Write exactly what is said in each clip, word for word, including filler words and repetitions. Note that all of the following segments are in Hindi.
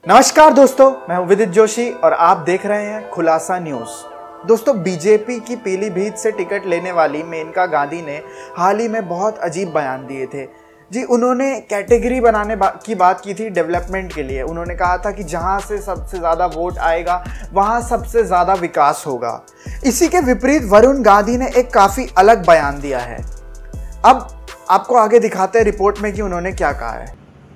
नमस्कार दोस्तों, मैं हूं विदित जोशी और आप देख रहे हैं खुलासा न्यूज। दोस्तों, बीजेपी की पीलीभीत से टिकट लेने वाली मेनका गांधी ने हाल ही में बहुत अजीब बयान दिए थे जी। उन्होंने कैटेगरी बनाने बा, की बात की थी डेवलपमेंट के लिए। उन्होंने कहा था कि जहां से सबसे ज़्यादा वोट आएगा वहां सबसे ज़्यादा विकास होगा। इसी के विपरीत वरुण गांधी ने एक काफ़ी अलग बयान दिया है। अब आपको आगे दिखाते हैं रिपोर्ट में कि उन्होंने क्या कहा है।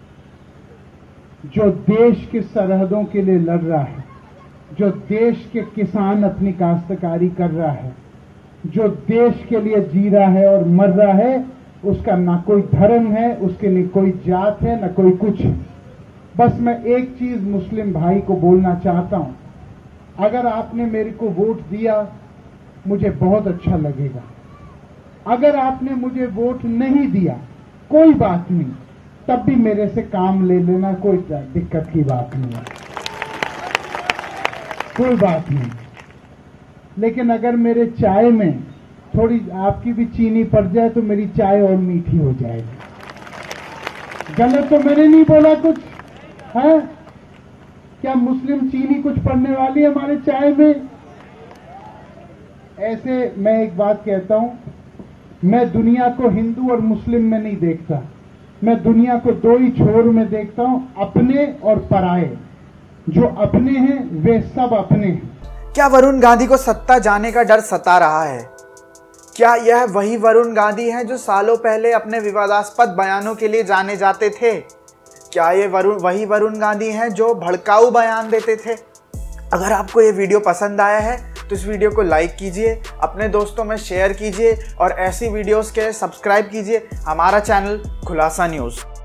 जो देश की सरहदों के लिए लड़ रहा है, जो देश के किसान अपनी काश्तकारी कर रहा है, जो देश के लिए जी रहा है और मर रहा है, उसका ना कोई धर्म है, उसके लिए कोई जात है, ना कोई कुछ है। बस मैं एक चीज मुस्लिम भाई को बोलना चाहता हूं, अगर आपने मेरे को वोट दिया मुझे बहुत अच्छा लगेगा। अगर आपने मुझे वोट नहीं दिया कोई बात नहीं, तब भी मेरे से काम ले लेना, कोई दिक्कत की बात नहीं है, कोई बात नहीं। लेकिन अगर मेरे चाय में थोड़ी आपकी भी चीनी पड़ जाए तो मेरी चाय और मीठी हो जाएगी। गलत तो मैंने नहीं बोला कुछ है? क्या मुस्लिम चीनी कुछ पड़ने वाली है हमारे चाय में? ऐसे मैं एक बात कहता हूं, मैं दुनिया को हिंदू और मुस्लिम में नहीं देखता, मैं दुनिया को दो ही छोर में देखता हूं, अपने और पराये। जो अपने हैं वे सब अपने हैं। क्या वरुण गांधी को सत्ता जाने का डर सता रहा है? क्या यह वही वरुण गांधी हैं जो सालों पहले अपने विवादास्पद बयानों के लिए जाने जाते थे? क्या ये वरुण वही वरुण गांधी हैं जो भड़काऊ बयान देते थे? अगर आपको ये वीडियो पसंद आया है तो इस वीडियो को लाइक कीजिए, अपने दोस्तों में शेयर कीजिए और ऐसी वीडियोस के सब्सक्राइब कीजिए हमारा चैनल खुलासा न्यूज़।